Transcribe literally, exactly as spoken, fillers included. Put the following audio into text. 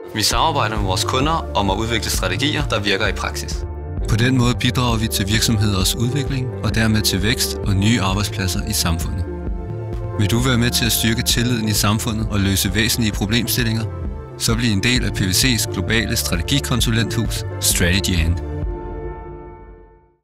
Vi samarbejder med vores kunder om at udvikle strategier, der virker i praksis. På den måde bidrager vi til virksomheders udvikling og dermed til vækst og nye arbejdspladser i samfundet. Vil du være med til at styrke tilliden i samfundet og løse væsentlige problemstillinger? Så bliv en del af P V C's globale strategikonsulenthus Strategy and.